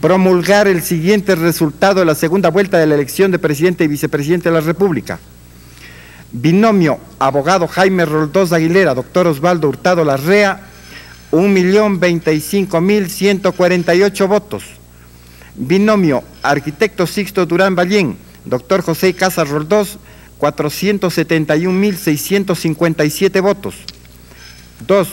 promulgar el siguiente resultado de la segunda vuelta de la elección de presidente y vicepresidente de la República. Binomio abogado Jaime Roldós Aguilera, doctor Osvaldo Hurtado Larrea, 1.025.148 votos. Binomio arquitecto Sixto Durán Ballén, doctor José Casas Roldós, 471.657 votos. 2.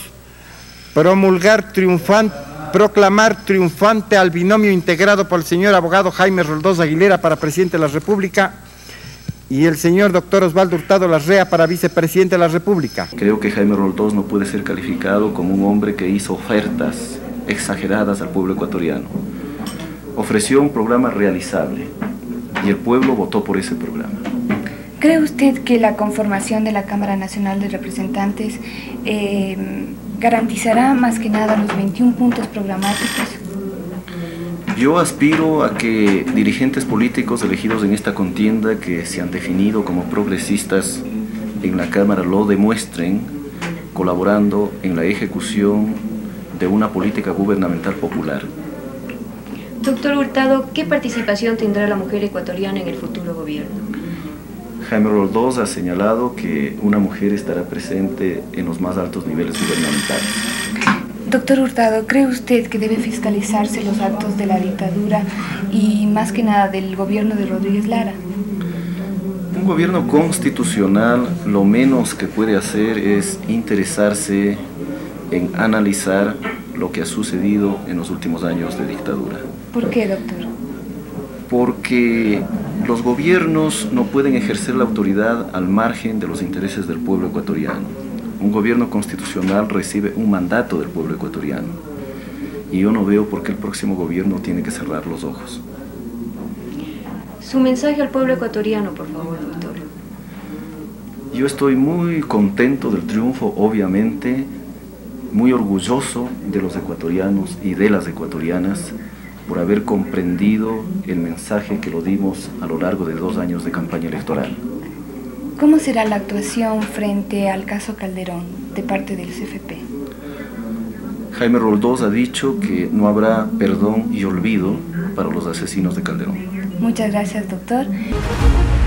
Proclamar triunfante al binomio integrado por el señor abogado Jaime Roldós Aguilera para presidente de la República y el señor doctor Osvaldo Hurtado Larrea para vicepresidente de la República. Creo que Jaime Roldós no puede ser calificado como un hombre que hizo ofertas exageradas al pueblo ecuatoriano. Ofreció un programa realizable y el pueblo votó por ese programa. ¿Cree usted que la conformación de la Cámara Nacional de Representantes garantizará más que nada los 21 puntos programáticos? Yo aspiro a que dirigentes políticos elegidos en esta contienda, que se han definido como progresistas en la Cámara, lo demuestren colaborando en la ejecución de una política gubernamental popular. Doctor Hurtado, ¿qué participación tendrá la mujer ecuatoriana en el futuro gobierno? Jaime Roldós ha señalado que una mujer estará presente en los más altos niveles gubernamentales. Doctor Hurtado, ¿cree usted que debe fiscalizarse los actos de la dictadura y más que nada del gobierno de Rodríguez Lara? Un gobierno constitucional lo menos que puede hacer es interesarse en analizar lo que ha sucedido en los últimos años de dictadura. ¿Por qué, doctor? Porque los gobiernos no pueden ejercer la autoridad al margen de los intereses del pueblo ecuatoriano. Un gobierno constitucional recibe un mandato del pueblo ecuatoriano y yo no veo por qué el próximo gobierno tiene que cerrar los ojos. Su mensaje al pueblo ecuatoriano, por favor, doctor. Yo estoy muy contento del triunfo, obviamente, muy orgulloso de los ecuatorianos y de las ecuatorianas por haber comprendido el mensaje que lo dimos a lo largo de 2 años de campaña electoral. ¿Cómo será la actuación frente al caso Calderón de parte del CFP? Jaime Roldós ha dicho que no habrá perdón y olvido para los asesinos de Calderón. Muchas gracias, doctor.